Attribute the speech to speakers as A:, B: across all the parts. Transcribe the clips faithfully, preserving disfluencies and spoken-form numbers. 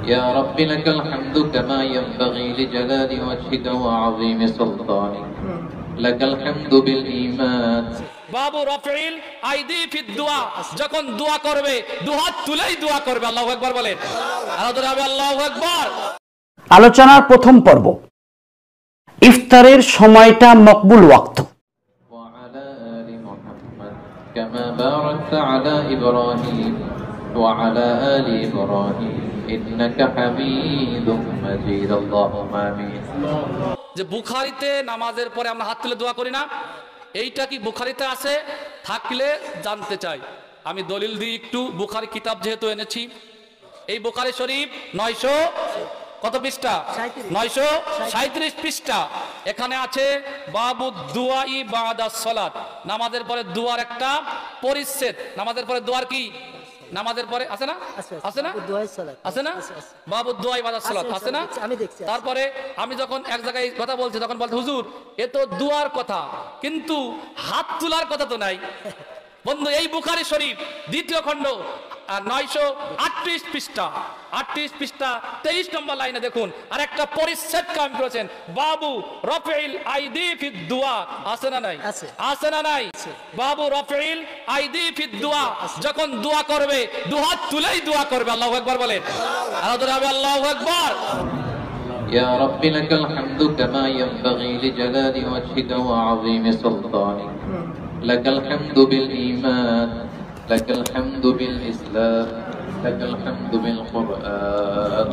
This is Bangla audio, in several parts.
A: يا رب لك الحمد كما ينبغي لجلال وجهك وعظيم سلطانك لك الحمد بالإيمان
B: বাবু রফিল আইদি ফিদ দুআ, যখন দোয়া করবে দুহাত তুলেই দোয়া করবে। আল্লাহু আকবার বলেন, আরো জোরে হবে আল্লাহু আকবার।
C: আলোচনার প্রথম পর্ব, ইফতারের সময়টা মকবুল ওয়াক্ত।
A: وعلى آل محمد كما باركت على إبراهيم وعلى آل إبراهيم إنك حميد مجيد اللهم آمين।
B: যে বুখারীতে নামাজের পরে আমরা হাত তুলে দোয়া করি না, এইটা কি বুখারীতে আছে? থাকলে জানতে চাই। আমি দলিল দিই একটু, বুখারী কিতাব যেহেতু এনেছি, এই বুখারী শরীফ নয়শো কত পৃষ্ঠা? নয়শো সাঁইত্রিশ পৃষ্ঠা। এখানে আছে বাবু দুআই বাদাস সালাত, নামাজের পরে দুয়ার একটা পরিচ্ছেদ। নামাজের পরে দুয়ার কি? নামাজের পরে আছে না? আছে না? আছে না? বাবু দুআই বাদাস সালাত আছে না? তারপরে আমি যখন এক জায়গায় কথা বলছি তখন বলতে, হুজুর এ তো দুয়ার কথা, কিন্তু হাত তোলার কথা তো নাই। বন্ধু, এই বুখারী শরীফ দ্বিতীয় খণ্ড নয়শো আটত্রিশ পৃষ্ঠা, আটত্রিশ পৃষ্ঠা তেইশ নম্বর লাইনে দেখুন, আর একটা পরিচ্ছেদ কাম করেছেন, বাবু রফিল আইদি ফিদ দুআ। আছে না নাই? আছে না নাই? বাবু রফিল আইদি ফিদ দুআ, যখন দোয়া করবে দুহাত তুলেই দোয়া করবে। আল্লাহু আকবার বলেন, আরো জোরে হবে আল্লাহু আকবার।
A: يا رب لك الحمد كما ينبغي لجلال وجهك وعظيم سلطانك لك الحمد بالإيمان لك الحمد بالإسلام لك الحمد بالقرآن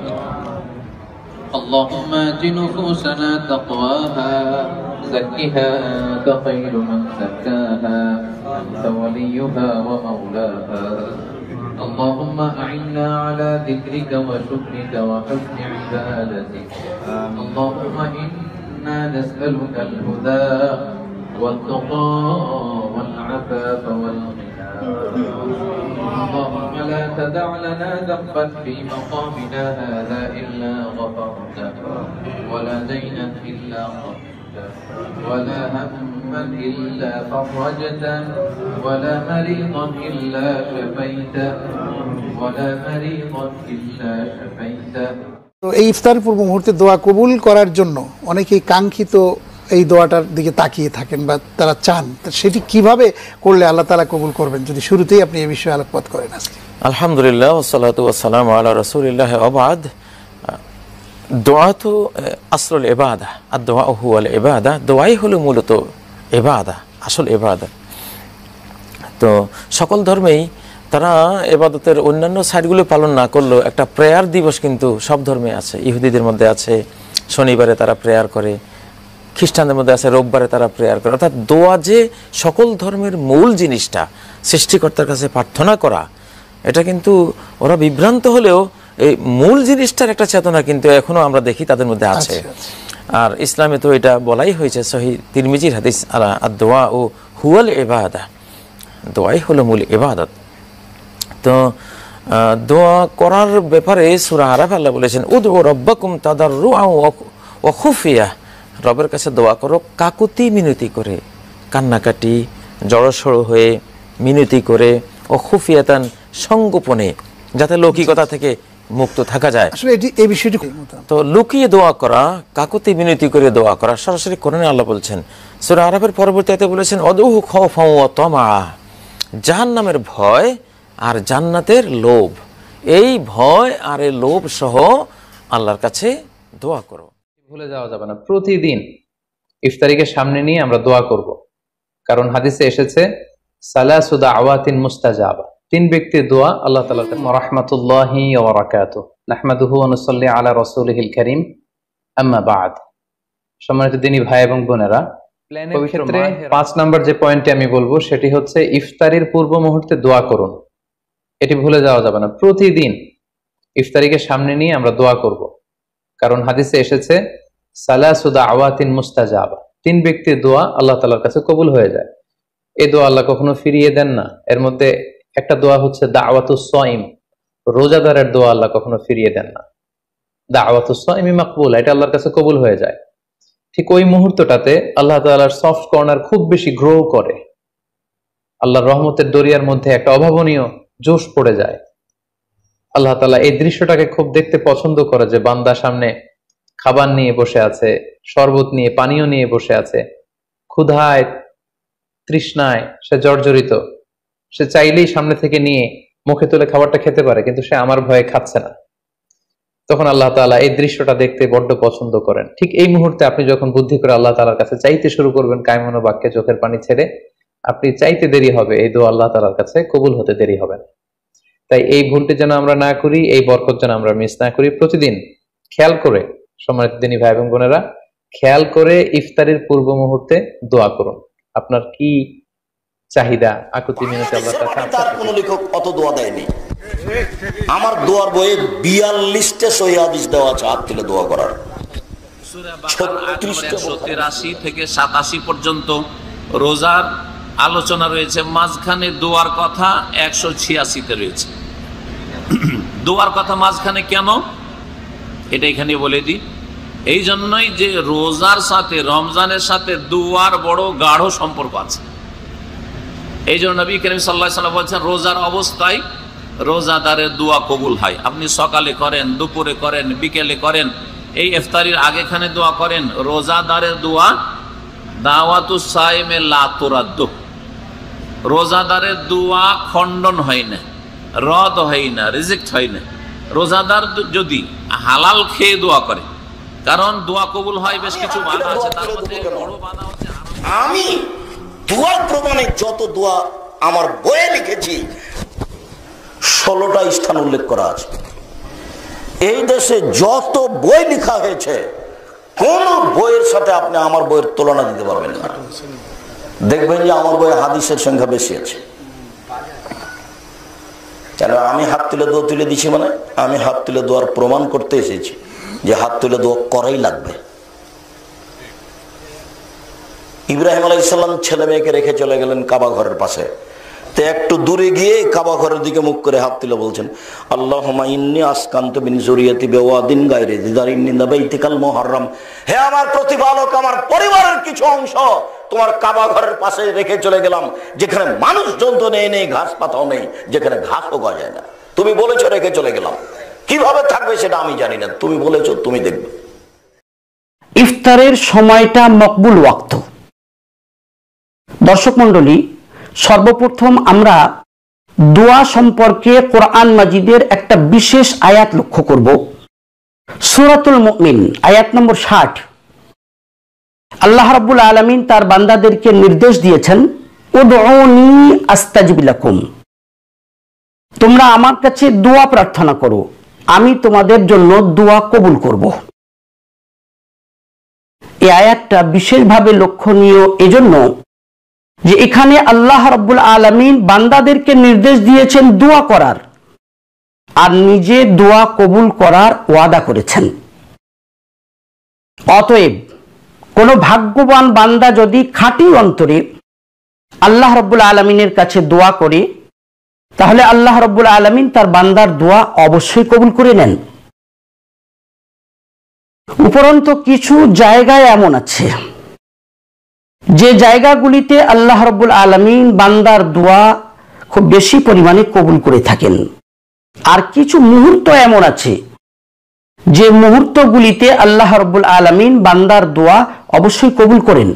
A: اللهم آت نفوسنا تقواها زكها أنت خير من زكاها أنت وليها ومولاها اللهم أعنا على ذكرك وشكرك وحسن عبادتك اللهم إنا نسألك الهدى والتقى والعفاف والغنى اللهم لا تدع لنا ذنبا في مقامنا هذا إلا غفرته ولا دينا إلا قضيته ولا هما إلا فرجته ولا مريضا إلا شفيته ولا مريضا إلا شفيته।
D: তো এই ইফতার পূর্ব মুহূর্তে দোয়া কবুল করার জন্য অনেকেই কাঙ্ক্ষিত এই দোয়াটার দিকে তাকিয়ে থাকেন বা তারা চান, সেটি কিভাবে করলে আল্লাহ তাআলা কবুল করবেন, যদি শুরুতেই আপনি এই বিষয়ে আলোকপাত করেন আজকে।
E: আলহামদুলিল্লাহ ওয়াসসালাতু ওয়াসসালামু আলা রাসূলিল্লাহ ওয়া বাদ। দোয়া তো আসল ইবাদা, আর দোয়া হুয়াল ইবাদা, দোয়াই হলো মূলত ইবাদা, আসল ইবাদা। তো সকল ধর্মেই তারা ইবাদতের অন্যান্য সাইডগুলো পালন না করলেও একটা প্রেয়ার দিবস কিন্তু সব ধর্মে আছে। ইহুদিদের মধ্যে আছে শনিবারে তারা প্রেয়ার করে, খ্রিস্টানদের মধ্যে আছে রোববারে তারা প্রেয়ার করে। অর্থাৎ দোয়া যে সকল ধর্মের মূল জিনিসটা, সৃষ্টিকর্তার কাছে প্রার্থনা করা, এটা কিন্তু ওরা বিভ্রান্ত হলেও এই মূল জিনিসটার একটা চেতনা কিন্তু এখনো আমরা দেখি তাদের মধ্যে আছে। আর ইসলামে তো এটা বলাই হয়েছে, সহিহ তিরমিজির হাদিস, আর দোয়া ও হুয়াল ইবাদা, দোয়াই হলো মূল ইবাদত। তো দোয়া করার ব্যাপারে সূরা আরাফ আল্লাহ বলেছেন, উদউ রাব্বাকুম তাদাররুআ ওয়া খুফিয়া, রবের কাছে দোয়া করো কাকুতি মিনতি করে, কান্নাকাটি জড়সড় হয়ে মিনতি করে, ও খুফিয়াতান সংগোপনে, যাতে লৌকিকতা থেকে মুক্ত থাকা যায়।
D: আসলে এটি এই বিষয়টি
E: তো লুকিয়ে দোয়া করা, কাকুতি মিনতি করে দোয়া করা সরাসরি কোরআনে আল্লাহ বলছেন। সূরা আরাফের পরবর্তী আয়াতে বলেছেন, উদউ খাওফাও ওয়া তামা, জাহান্নামের ভয় আর জান্নাতের লোভ, এই ভয় আর এই লোভ সহ আল্লাহর কাছে দোয়া করো।
F: ভুলে যাওয়া যাবে না, প্রতিদিন ইফতারিকে সামনে নিয়ে আমরা দোয়া করব, কারণ হাদিসে এসেছে সালাসু দাওয়াতিন মুস্তাজাবা, তিন ব্যক্তির দোয়া আল্লাহ তাআলার কাছে। রাহমাতুল্লাহি ওয়া বারাকাতুহু, নাহমাদুহু ওয়া নুসাল্লি আলা রাসূলিহিল কারীম, আম্মা বা'দ। সম্মানিত দিনী ভাই এবং বোনেরা, ক্ষেত্রে পাঁচ নাম্বার যে পয়েন্টটি আমি বলবো সেটি হচ্ছে ইফতারির পূর্ব মুহূর্তে দোয়া করুন। এটি ভুলে যাওয়া যাবে না, প্রতিদিন ইফতারিকে সামনে নিয়ে আমরা দোয়া করব, কারণ হাদিসে এসেছে সালাসু দাওয়াতিন মুস্তাজাবা, তিন ব্যক্তির দোয়া আল্লাহ তাআলার কাছে কবুল হয়ে যায়। এই দোয়া আল্লাহ কখনো ফিরিয়ে দেন না। এর মধ্যে একটা দোয়া হচ্ছে দাওয়াতুস সাইম, রোজাদারের দোয়া আল্লাহ কখনো ফিরিয়ে দেন না। দাওয়াতুস সাইমি মাকবুল, এটা আল্লাহর কাছে কবুল হয়ে যায়। ঠিক ওই মুহূর্তটাতে আল্লাহ তাআলার সফট কর্নার খুব বেশি গ্রো করে, আল্লাহর রহমতের দরিয়ার মধ্যে একটা অভাবনীয় জোশ পড়ে যায়। আল্লাহ তাআলা এই দৃশ্যটাকে খুব দেখতে পছন্দ করে যে বান্দা সামনে খাবার নিয়ে বসে আছে, শরবত নিয়ে, পানীয় নিয়ে বসে আছে, ক্ষুধায় তৃষ্ণায় সে জর্জরিত, সে চাইলেই সামনে থেকে নিয়ে মুখে তুলে খাবারটা খেতে পারে, কিন্তু সে আমার ভয়ে খাচ্ছে না। তখন আল্লাহ তাআলা এই দৃশ্যটা দেখতে বড্ড পছন্দ করেন। ঠিক এই মুহূর্তে আপনি যখন বুদ্ধি করে আল্লাহ তাআলার কাছে চাইতে শুরু করবেন, কায়মনো বাক্যে চোখের পানি ছেড়ে, আপনি চাইতে দেরি হবে, এই দোয়া আল্লাহ তাআলার কাছে কবুল হতে দেরি হবে না। তাই এই ভুলটি যেন আমরা না করি, এই বরকত যেন আমরা মিস না করি। প্রতিদিন খেয়াল করে, সম্মানিত দিনী ভাই এবং বোনেরা, খেয়াল করে ইফতারের পূর্ব মুহূর্তে দোয়া করুন। আপনার কি চাহিদা, আকুতি মিনতি আল্লাহর কাছে।
G: তার কোনো লেখক অত দোয়া দেয়নি। আমার দোয়ার বইয়ে বিয়াল্লিশটা সহিহ হাদিস দেওয়া আছে হাত তুলে দোয়া করার।
H: তিরাশি থেকে সাতাশি পর্যন্ত রোজার আলোচনা রয়েছে, মাঝখানে দোয়ার কথা একশো ছিয়াশিতে রয়েছে। দোয়ার কথা মাঝখানে কেন, এটা এখানে বলে দিই। এই জন্যই যে রোজার সাথে, রমজানের সাথে দোয়ার বড় গাঢ় সম্পর্ক আছে। এই জন্য নবী করিম সাল্লাল্লাহু আলাইহি ওয়াসাল্লাম বলছেন, রোজার অবস্থায় রোজাদারের দোয়া কবুল হয়। আপনি সকালে করেন, দুপুরে করেন, বিকেলে করেন, এই ইফতারির আগেখানে দোয়া করেন। রোজাদারের দোয়া দাওয়াতুস সাইমে লা তুরাদ্দু, রোজাদারের দোয়া খণ্ডন হয় না, রদ হয় না, রিজেক্ট হয় না। রোজাদার যদি হালাল খেয়ে দোয়া করে, কারণ দোয়া কবুল হয় বেশ কিছু বাধা আছে, তার মধ্যে বড় বাধা হচ্ছে
G: আমি দোয়ার প্রমাণে যত দোয়া আমার বইয়ে লিখেছি ষোলোটা স্থান উল্লেখ করা আছে। এই দেশে যত বই লেখা হয়েছে কোন বইয়ের সাথে আপনি আমার বইয়ের তুলনা দিতে পারবেন না। দেখবেন যে আমার বইয়ে হাদিসের সংখ্যা বেশি আছে। কেন আমি হাত তুলে দোয়া তুলে দিছি, মানে আমি হাত তুলে দোয়ার প্রমাণ করতে এসেছি যে হাত তুলে দোয়া করাই লাগবে। ইব্রাহিম আলাইহিস সালাম ছেলে মেয়েকে রেখে চলে গেলেন কাবা ঘরের পাশে। তো একটু দূরে গিয়ে কাবা ঘরের দিকে মুখ করে হাত তুলে বলছেন, আল্লাহুম্মা ইন্নী আসকানতু মিন যুররিয়াতি বিওয়াদিন গায়রি যি যারইন ইনদা বাইতিকাল মুহাররম, হে আমার প্রতিপালক, আমার পরিবারের কিছু অংশ তোমার কাবা ঘরের পাশে রেখে চলে গেলাম, যেখানে মানুষ জন্তু নেই, নেই ঘাস পাতাও নেই, যেখানে ঘাসও গজায় না। তুমি বলেছো রেখে চলে গেলাম, কিভাবে থাকবে সেটা আমি জানি না, তুমি বলেছো, তুমি দেখবে।
C: ইফতারের সময়টা মকবুল ওয়াক্ত। দর্শক মণ্ডলী, সর্বপ্রথম আমরা দোয়া সম্পর্কে কোরআন মাজিদের একটা বিশেষ আয়াত লক্ষ্য করব। সূরাতুল মুমিন আয়াত নম্বর ষাট। আল্লাহ রাব্বুল আলামিন তার বান্দাদেরকে নির্দেশ দিয়েছেন, উদউনি আস্তাজিব লাকুম, তোমরা আমার কাছে দোয়া প্রার্থনা করো, আমি তোমাদের জন্য দোয়া কবুল করব। এই আয়াতটা বিশেষভাবে লক্ষণীয় এজন্য যে এখানে আল্লাহ রাব্বুল আলামিন বান্দাদেরকে নির্দেশ দিয়েছেন দোয়া করার, আর নিজে দোয়া কবুল করার ওয়াদা করেছেন। অতএব কোন ভাগ্যবান বান্দা যদি খাঁটি অন্তরে আল্লাহ রাব্বুল আলামিনের কাছে দোয়া করে, তাহলে আল্লাহ রাব্বুল আলামিন তার বান্দার দোয়া অবশ্যই কবুল করে নেন। উপরন্তু কিছু জায়গায় এমন আছে যে জায়গাগুলিতে আল্লাহ রাব্বুল আলামিন বান্দার দোয়া খুব বেশি পরিমাণে কবুল করে থাকেন, আর কিছু মুহূর্ত এমন আছে যে মুহূর্তগুলিতে আল্লাহ রাব্বুল আলামিন বান্দার দোয়া অবশ্যই কবুল করেন।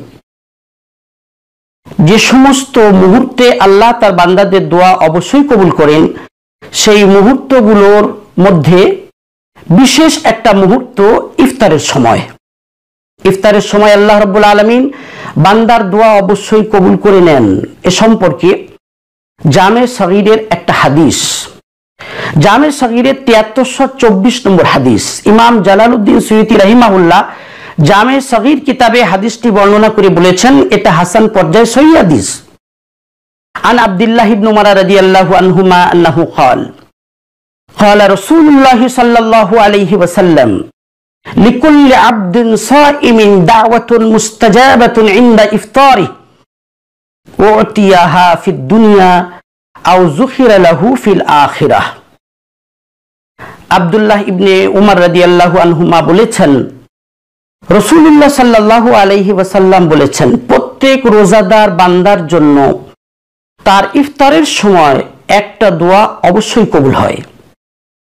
C: যে সমস্ত মুহূর্তে আল্লাহ তার বান্দাদের দোয়া অবশ্যই কবুল করেন, সেই মুহূর্তগুলোর মধ্যে বিশেষ একটা মুহূর্ত ইফতারের সময়। ইফতারের সময় আল্লাহ রাব্বুল আলামিন বান্দার দোয়া অবশ্যই কবুল করে নেন। এ সম্পর্কে জামে সগীরের একটা হাদিস, জামে সগীরের তিয়াত্তরশো চব্বিশ নম্বর হাদিস, ইমাম জালালউদ্দিন সুয়ুতি রাহিমাহুল্লাহ জামে সগীর কিতাবে হাদিসটি বর্ণনা করে বলেছেন, এটা হাসান পর্যায়ে সহিহ হাদিস। আন আব্দুল্লাহ ইবনে উমর রাদিয়াল্লাহু আনহুমা আন্নাহু قال قال رسول الله صلى الله عليه وسلم لكل عبد صائم دعوة مستجابة عند إفطاره أعطيها في الدنيا أو زخر له في الآخرة। আব্দুল্লাহ ইবনে উমর রাদিয়াল্লাহু আনহুমা বলেছেন, রাসূলুল্লাহ সাল্লাল্লাহু আলাইহি ওয়াসাল্লাম বলেছেন, প্রত্যেক রোজাদার বান্দার জন্য তার ইফতারের সময় একটা দোয়া অবশ্যই কবুল হয়।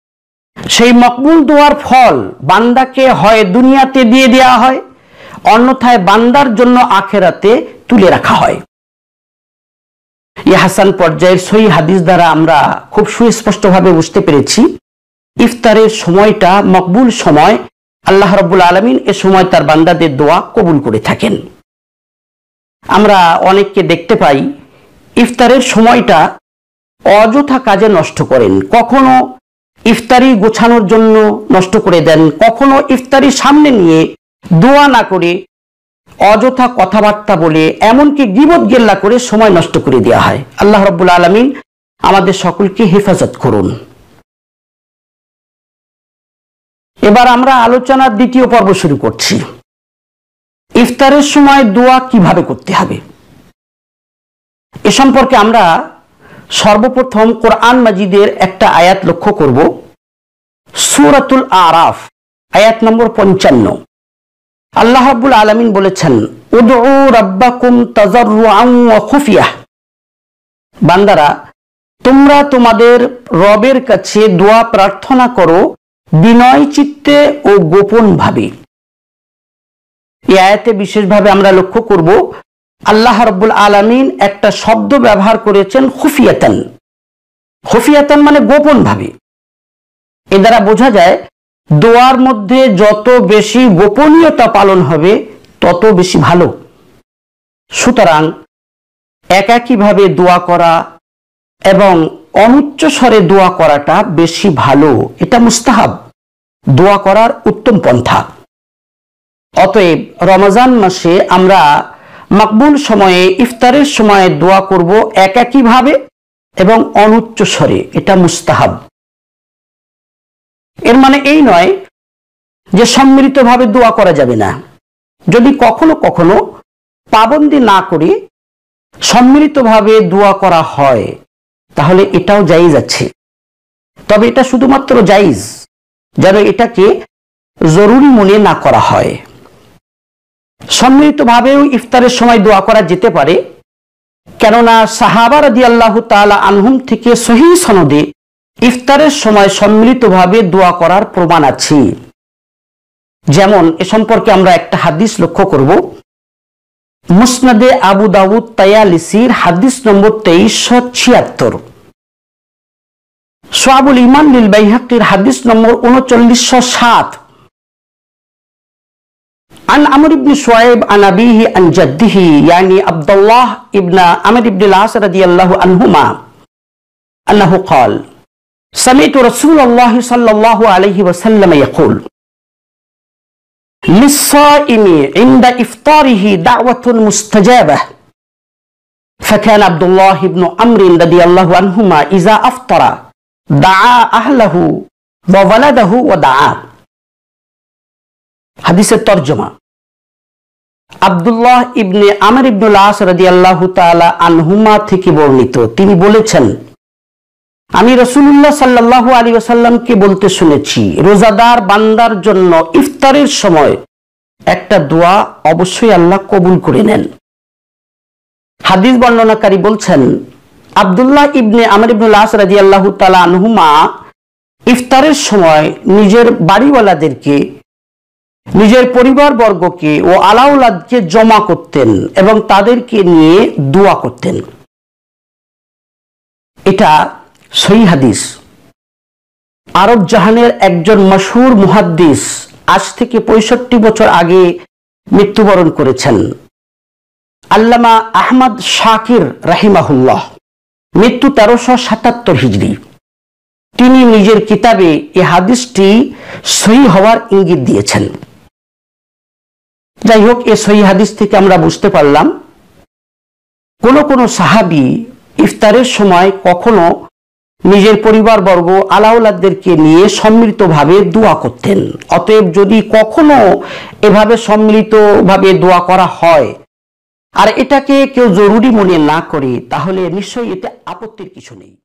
C: সেই মকবুল দোয়ার ফল বান্দাকে হয় দুনিয়াতে দিয়ে দেওয়া হয়, অন্যথায় বান্দার জন্য আখেরাতে তুলে রাখা হয়। এই হাসান পর্যায়ের সহিহ হাদিস দ্বারা আমরা খুব সুস্পষ্টভাবে বুঝতে পেরেছি ইফতারের সময়টা মকবুল সময়। আল্লাহ রাব্বুল আলামিন এ সময় তার বান্দাদের দোয়া কবুল করে থাকেন। আমরা অনেককে দেখতে পাই ইফতারের সময়টা অযথা কাজে নষ্ট করেন, কখনো ইফতারি গোছানোর জন্য নষ্ট করে দেন, কখনো ইফতারি সামনে নিয়ে দোয়া না করে অযথা কথাবার্তা বলে এমনকি গীবত গিল্লা করে সময় নষ্ট করে দেওয়া হয়। আল্লাহ রাব্বুল আলামিন আমাদের সকলকে হেফাজত করুন। এবার আমরা আলোচনার দ্বিতীয় পর্ব শুরু করছি। ইফতারের সময় দোয়া কিভাবে করতে হবে এ সম্পর্কে আমরা সর্বপ্রথম কোরআন মাজিদের একটা আয়াত লক্ষ্য করব। সূরাতুল আরাফ আয়াত নম্বর পঞ্চান্ন। আল্লাহ রাব্বুল আলামিন বলেছেন, উদউ রাব্বাকুম তাযাররুআন ওয়া খুফিয়া। বান্দারা, তোমরা তোমাদের রবের কাছে দোয়া প্রার্থনা করো বিনয় চিত্তে ও গোপন ভাবে। এই আয়াতে বিশেষভাবে আমরা লক্ষ্য করব আল্লাহ রাব্বুল আলামিন একটা শব্দ ব্যবহার করেছেন খুফিয়াতান। খুফিয়াতান মানে গোপন ভাবে। এ দ্বারা বোঝা যায় দোয়ার মধ্যে যত বেশি গোপনীয়তা পালন হবে তত বেশি ভালো। সুতরাং একাকীভাবে দোয়া করা এবং অনুচ্চ স্বরে দোয়া করাটা বেশি ভালো, এটা মুস্তাহাব, দোয়া করার উত্তম পন্থা। অতএব রমজান মাসে আমরা মকবুল সময়ে ইফতারের সময়ে দোয়া করব একাকীভাবে এবং অনুচ্চ স্বরে, এটা মুস্তাহাব। এর মানে এই নয় যে সম্মিলিতভাবে দোয়া করা যাবে না। যদি কখনো কখনো পাবন্দি না করে সম্মিলিতভাবে দোয়া করা হয় তাহলে এটাও জায়েজ আছে, তবে এটা শুধুমাত্র জায়েজ, যেন এটাকে জরুরি মনে না করা হয়। সম্মিলিতভাবেও ইফতারের সময় দোয়া করা যেতে পারে, কেননা সাহাবা রাদিয়াল্লাহু তাআলা আনহুম থেকে সহিহ সনদে ইফতারের সময় সম্মিলিতভাবে দোয়া করার প্রমাণ আছে। যেমন এ সম্পর্কে আমরা একটা হাদিস লক্ষ্য করব। মুসনাদে আবু দাউদ তায়ালিসির হাদিস নম্বর তেইশশো ছিয়াত্তর, শুআবুল ঈমান লিল বাইহাকির হাদিস নম্বর উনচল্লিশশো সাত। عن عمرو بن شعيب عن أبيه عن جده يعني عبد الله ابن عمرو بن العاص رضي الله عنهما أنه قال سمعت رسول الله صلى الله عليه وسلم يقول للصائم عند إفطاره دعوة مستجابة فكان عبد الله بن عمرو رضي الله عنهما إذا أفطر دعا أهله وولده ودعا। হাদিসের তরজমা, আব্দুল্লাহ ইবনে আমর ইবনুল আস রাদিয়াল্লাহু তাআলা আনহুমা থেকে বর্ণিত, তিনি বলেছেন, আমি রাসূলুল্লাহ সাল্লাল্লাহু আলাইহি ওয়াসাল্লামকে বলতে শুনেছি, রোজাদার বান্দার জন্য ইফতারের সময় একটা দোয়া অবশ্যই আল্লাহ কবুল করে নেন। হাদিস বর্ণনাকারী বলছেন, আব্দুল্লাহ ইবনে আমর ইবনুল আস রাদিয়াল্লাহু তাআলা আনহুমা ইফতারের সময় নিজের বাড়িওয়ালাদেরকে, নিজের পরিবার বর্গকে ও আলাউলাদকে জমা করতেন এবং তাদেরকে নিয়ে দোয়া করতেন। এটা সহিহ হাদিস। আরব জাহানের একজন মশহুর মুহাদ্দিস আজ থেকে পঁয়ষট্টি বছর আগে মৃত্যুবরণ করেছেন, আল্লামা আহমদ শাকির রাহিমাহুল্লাহ, মৃত্যু তেরোশো সাতাত্তর হিজরি। তিনি নিজের কিতাবে এই হাদিসটি সহিহ হওয়ার ইঙ্গিত দিয়েছেন। যাই হোক, এই সহিহ হাদিস থেকে আমরা বুঝতে পারলাম কোন কোন সাহাবী ইফতারের সময় কখনো নিজের পরিবারবর্গ আলাউলাদদেরকে নিয়ে সম্মিলিতভাবে দোয়া করতেন। অতএব যদি কখনো এভাবে সম্মিলিতভাবে দোয়া করা হয় আর এটাকে কেউ জরুরি মনে না করে তাহলে নিশ্চয়ই এতে আপত্তির কিছু নেই।